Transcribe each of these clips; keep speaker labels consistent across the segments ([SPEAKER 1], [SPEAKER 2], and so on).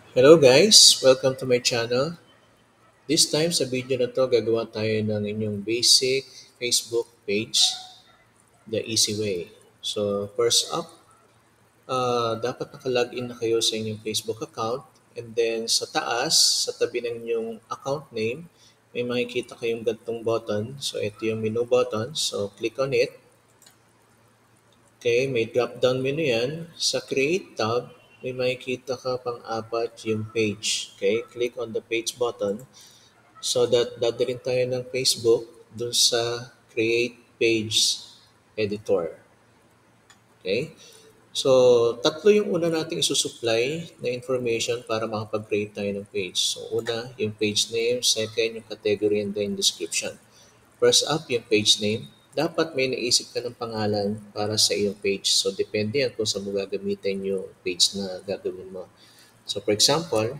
[SPEAKER 1] Hello guys! Welcome to my channel. This time sa video na to, gagawa tayo ng inyong basic Facebook page the easy way. So first up, dapat naka-login na kayo sa inyong Facebook account, and then sa taas, sa tabi ng inyong account name, may makikita kayong gantong button. So ito yung menu button. So click on it. Okay, may drop-down menu yan. Sa Create tab, may makikita ka pang-apat yung page. Okay, click on the page button so that dadalhin tayo ng Facebook dun sa Create Page Editor. Okay, so tatlo yung una nating isusupply na information para makapag-create tayo ng page. So una, yung page name. Second, yung category and then description. First up, yung page name. Dapat may naisip ka ng pangalan para sa iyong page. So, depende yan kung saan mo gagamitin yung page na gagawin mo. So, for example,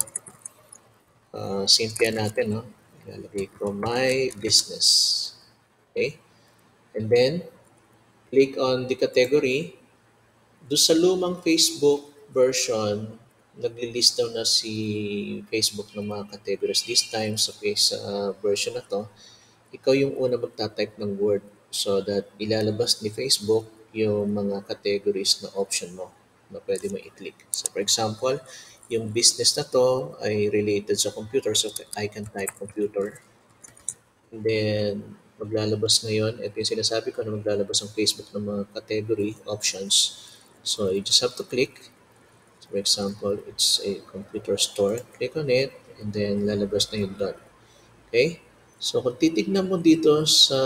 [SPEAKER 1] simple natin, no? Ilalagay ko my business. Okay? And then, click on the category. Doon sa lumang Facebook version, nag-list daw na si Facebook ng mga categories. This time, sa version na to, ikaw yung una magta-type ng word so that ilalabas ni Facebook yung mga categories na option mo na pwede mo i-click. So for example, yung business na to ay related sa computer, so I can type computer. And then maglalabas ngayon, ito yung sinasabi ko na maglalabas ang Facebook ng mga category options. So you just have to click. So for example, it's a computer store. Click on it and then lalabas na yung dot. Okay? So, kung titignan mo dito sa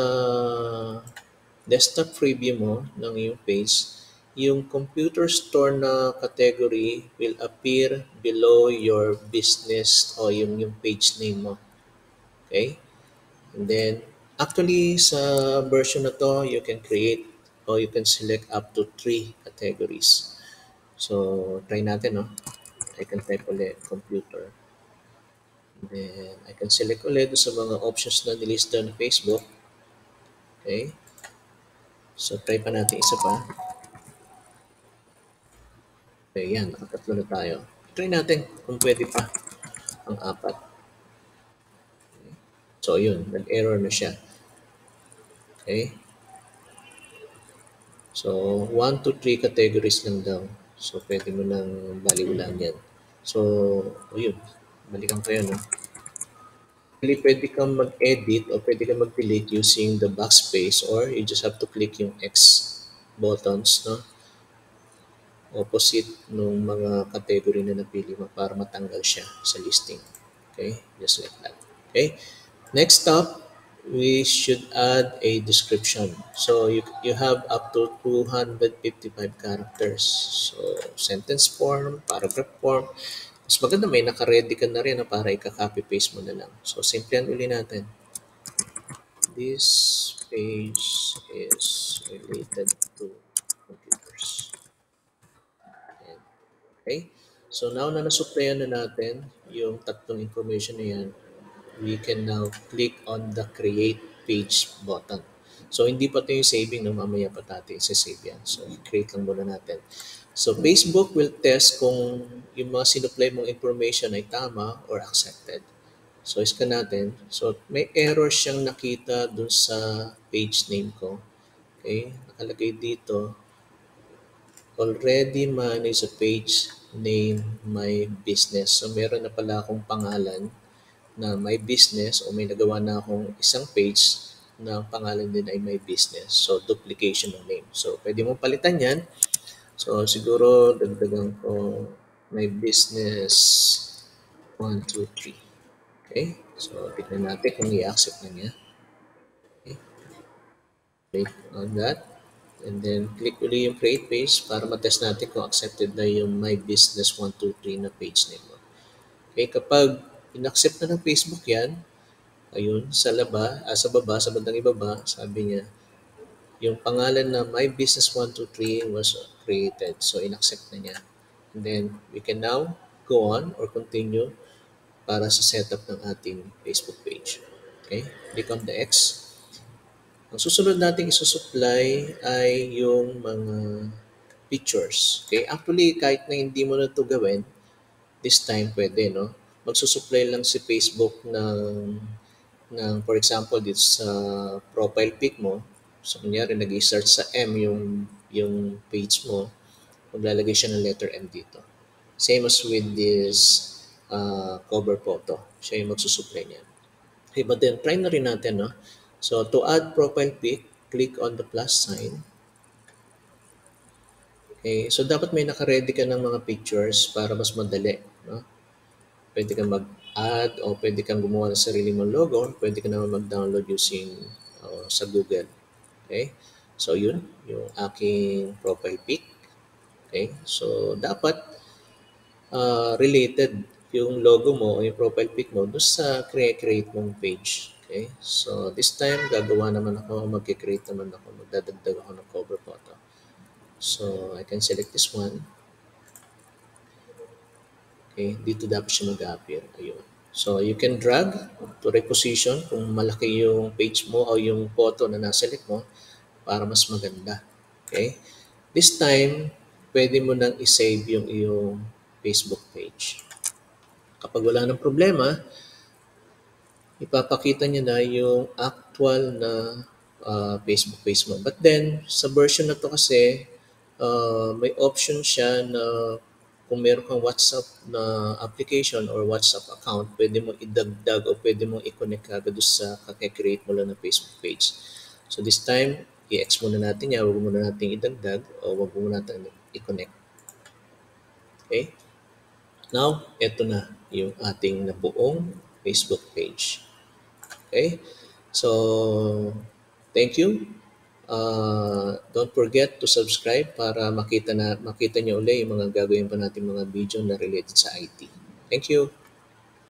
[SPEAKER 1] desktop preview mo ng iyong page, yung computer store na category will appear below your business o yung page name mo. Okay? And then, actually, sa version na to, you can create or you can select up to 3 categories. So, try natin, no? I can type ulit computer. Then, I can select ulit sa mga options na nilista ng Facebook. Okay? So, try pa natin isa pa. Okay, yan. Nakatatlo na tayo. Try natin kung pwede pa ang apat. So, yun. Nag-error na siya. Okay? So, 1 to 3 categories lang daw. So, pwede mo nang baliwala yan. So, yun. Balikan ko yun. No? Actually, pwede kang mag-edit o pwede kang mag-delete using the backspace or you just have to click yung X buttons, no? Opposite nung mga category na napili mo para matanggal siya sa listing. Okay? Just like that. Okay? Next up, we should add a description. So you have up to 255 characters. So sentence form, paragraph form. Mas maganda may naka-ready ka na rin na para ika-copy-paste mo na lang. So simplihan uli natin. This page is related to computers. Okay? So now na nasuplayan na natin yung tatlong information na yan, we can now click on the create page button. So hindi pa ito yung saving, no? Mamaya pa natin isa-save yan. So create lang muna natin. So Facebook will test kung yung mga sinupply mong information ay tama or accepted. So scan natin. So may error siyang nakita dun sa page name ko. Okay? Nakalagay dito, already manage a page name my business. So meron na pala akong pangalan na my business o may nagawa na akong isang page na pangalan din ay my business. So duplication ng name. So pwede mo palitan yan. So siguro dagdagan ko my business 1, 2, 3. Okay? So tignan natin kung i-accept na niya. Okay? Click on that. And then, click uli yung create page para matest natin kung accepted na yung My Business 123 na page name mo. Okay, kapag in-accept na ng Facebook yan, ayun, sa baba, sa bandang ibaba, sabi niya, yung pangalan na My Business 123 was created. So, in-accept na niya. And then, we can now go on or continue para sa setup ng ating Facebook page. Okay, click on the X. Ang susunod nating isusupply ay yung mga pictures. Okay? Actually, kahit na hindi mo na ito gawin, this time pwede, no? Magsusupply lang si Facebook for example, dito sa profile pic mo. So, kunyari, nag-search sa M yung page mo, maglalagay siya ng letter M dito. Same as with this cover photo. Siya yung magsusupply niya. Okay, but then, try na rin natin, no? So, to add profile pic, click on the plus sign. Okay, so dapat may naka-ready ka ng mga pictures para mas madali, no? Pwede kang mag-add o pwede kang gumawa ng sarili mong logo, pwede ka naman mag-download using sa Google. Okay? So yun, yung aking profile pic. Okay? So dapat related yung logo mo o yung profile pic mo doon sa create mong page. Okay? So this time gagawa naman ako, mag-create naman ako, magdadagdag ako ng cover photo. So I can select this one. Okay, dito dapat siya mag-appear. Ayun. So, you can drag to reposition kung malaki yung page mo o yung photo na nasa-select mo para mas maganda. Okay? This time, pwede mo nang i-save yung iyong Facebook page. Kapag wala ng problema, ipapakita niya na yung actual na Facebook page mo. But then, sa version na to kasi, may option siya na kung meron kang WhatsApp na application or WhatsApp account, pwede mo idagdag o pwede mo i-connect agad sa kake-create mo lang ng Facebook page. So this time, i-ex muna natin yan, huwag muna natin idagdag o huwag muna natin i-connect. Okay? Now, eto na yung ating nabuong Facebook page. Okay? So, thank you. Don't forget to subscribe para makita niyo ulit yung mga gagawin pa natin mga video na related sa IT. Thank you.